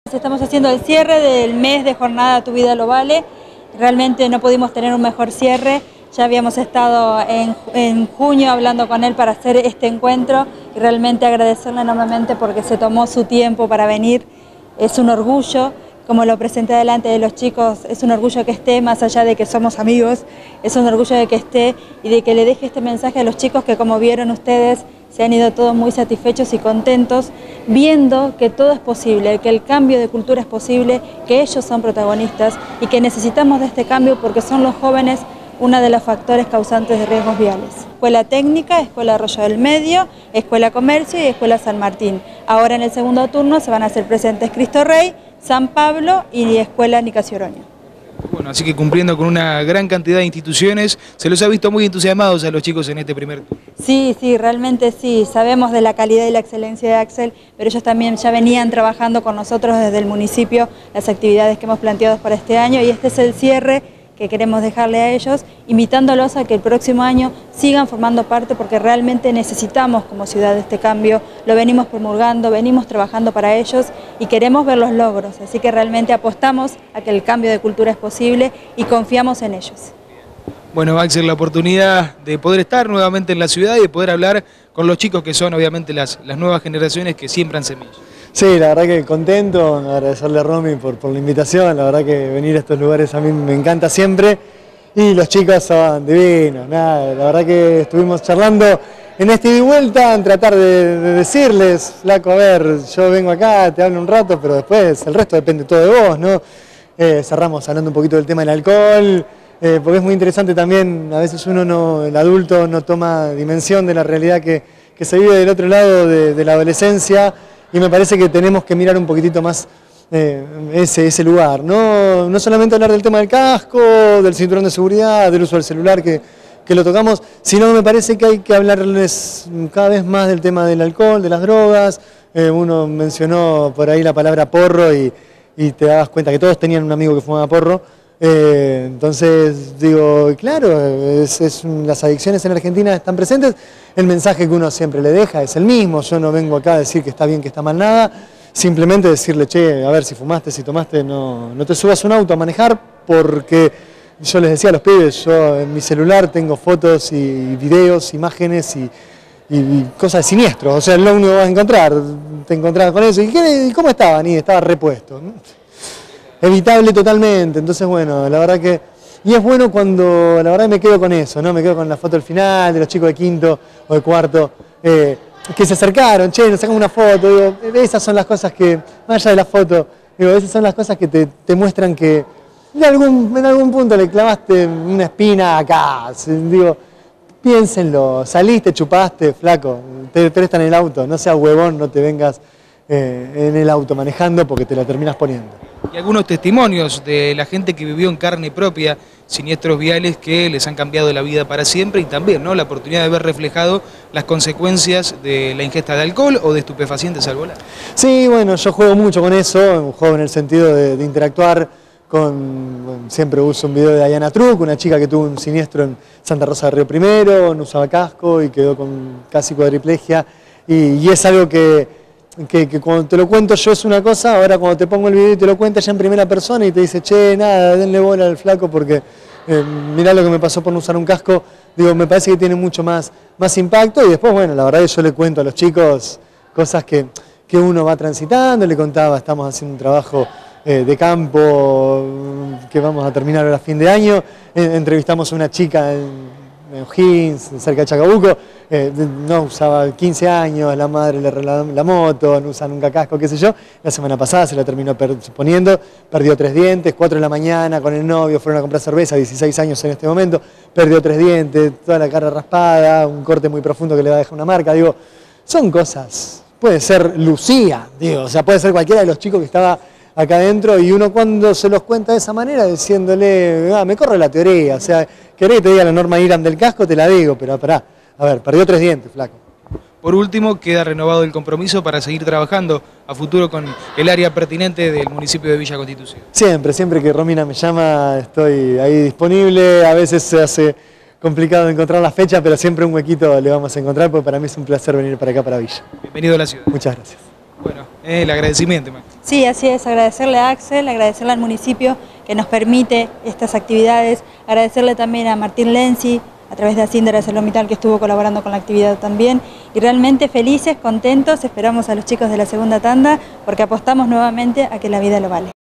Estamos haciendo el cierre del mes de jornada Tu Vida Lo Vale. Realmente no pudimos tener un mejor cierre. Ya habíamos estado en junio hablando con él para hacer este encuentro y realmente agradecerle enormemente porque se tomó su tiempo para venir. Es un orgullo, como lo presenté delante de los chicos, es un orgullo que esté, más allá de que somos amigos, es un orgullo de que esté y de que le deje este mensaje a los chicos que, como vieron ustedes, se han ido todos muy satisfechos y contentos, viendo que todo es posible, que el cambio de cultura es posible, que ellos son protagonistas y que necesitamos de este cambio porque son los jóvenes uno de los factores causantes de riesgos viales. Escuela Técnica, Escuela Arroyo del Medio, Escuela Comercio y Escuela San Martín. Ahora en el segundo turno se van a hacer presentes Cristo Rey, San Pablo y Escuela Nicasio Oroño. Bueno, así que cumpliendo con una gran cantidad de instituciones, se los ha visto muy entusiasmados a los chicos en este primer turno. Sí, realmente sí, sabemos de la calidad y la excelencia de Axel, pero ellos también ya venían trabajando con nosotros desde el municipio las actividades que hemos planteado para este año y este es el cierre que queremos dejarle a ellos, invitándolos a que el próximo año sigan formando parte porque realmente necesitamos como ciudad este cambio, lo venimos promulgando, venimos trabajando para ellos y queremos ver los logros, así que realmente apostamos a que el cambio de cultura es posible y confiamos en ellos. Bueno, Axel, la oportunidad de poder estar nuevamente en la ciudad y de poder hablar con los chicos que son obviamente las nuevas generaciones que siembran semillas. Sí, la verdad que contento, agradecerle a Romy por la invitación, la verdad que venir a estos lugares a mí me encanta siempre y los chicos son divinos, nada, la verdad que estuvimos charlando en esta ida y vuelta en tratar de decirles, flaco, a ver, yo vengo acá, te hablo un rato, pero después el resto depende todo de vos, ¿no? Cerramos hablando un poquito del tema del alcohol, porque es muy interesante también, a veces el adulto no toma dimensión de la realidad que se vive del otro lado de la adolescencia. Y me parece que tenemos que mirar un poquitito más ese lugar, no solamente hablar del tema del casco, del cinturón de seguridad, del uso del celular que lo tocamos, sino me parece que hay que hablarles cada vez más del tema del alcohol, de las drogas. Uno mencionó por ahí la palabra porro y te das cuenta que todos tenían un amigo que fumaba porro. Entonces digo, claro, las adicciones en Argentina están presentes, el mensaje que uno siempre le deja es el mismo, yo no vengo acá a decir que está bien, que está mal nada, simplemente decirle, che, a ver, si fumaste, si tomaste, no te subas a un auto a manejar, porque yo les decía a los pibes, yo en mi celular tengo fotos y videos, imágenes y cosas de siniestros, o sea, lo único que vas a encontrar, te encontrás con eso, ¿y cómo estaban? Y estaba repuesto. Evitable totalmente, entonces bueno, la verdad que... Y es bueno cuando, la verdad me quedo con eso, ¿no? Me quedo con la foto del final, de los chicos de quinto o de cuarto, que se acercaron, che, nos sacamos una foto, digo, esas son las cosas que, más allá de la foto, digo, esas son las cosas que te muestran que en algún punto le clavaste una espina acá, digo, piénsenlo, saliste, chupaste, flaco, te prestan el auto, no seas huevón, no te vengas en el auto manejando porque te la terminas poniendo. Y algunos testimonios de la gente que vivió en carne propia siniestros viales que les han cambiado la vida para siempre y también, ¿no?, la oportunidad de ver reflejado las consecuencias de la ingesta de alcohol o de estupefacientes al volar. Sí, bueno, yo juego mucho con eso, juego en el sentido de interactuar siempre uso un video de Diana Truc, una chica que tuvo un siniestro en Santa Rosa de Río Primero, no usaba casco y quedó con casi cuadriplegia y es algo que cuando te lo cuento yo es una cosa, ahora cuando te pongo el video y te lo cuentas ya en primera persona y te dice, che, nada, denle bola al flaco porque mirá lo que me pasó por no usar un casco, digo, me parece que tiene mucho más impacto y después, bueno, la verdad es que yo le cuento a los chicos cosas que uno va transitando, le contaba, estamos haciendo un trabajo de campo que vamos a terminar ahora a fin de año, entrevistamos a una chica en O'Higgins, cerca de Chacabuco, no usaba 15 años, la madre le regaló la moto, no usa nunca casco, qué sé yo. La semana pasada se la terminó poniendo, perdió 3 dientes, 4 de la mañana con el novio, fueron a comprar cerveza, 16 años en este momento, perdió 3 dientes, toda la cara raspada, un corte muy profundo que le va a dejar una marca. Digo, son cosas, puede ser Lucía, digo, o sea, puede ser cualquiera de los chicos que estaba acá adentro y uno cuando se los cuenta de esa manera diciéndole, me corre la teoría, o sea, querés que te diga la norma IRAM del casco, te la digo, pero pará, a ver, perdió 3 dientes, flaco. Por último, queda renovado el compromiso para seguir trabajando a futuro con el área pertinente del municipio de Villa Constitución. Siempre que Romina me llama estoy ahí disponible, a veces se hace complicado encontrar la fecha, pero siempre un huequito le vamos a encontrar, porque para mí es un placer venir para acá, para Villa. Bienvenido a la ciudad. Muchas gracias. Bueno, el agradecimiento. Sí, así es, agradecerle a Axel, agradecerle al municipio que nos permite estas actividades, agradecerle también a Martín Lenzi, a través de Asíndar ArcelorMittal, que estuvo colaborando con la actividad también, y realmente felices, contentos, esperamos a los chicos de la segunda tanda porque apostamos nuevamente a que la vida lo vale.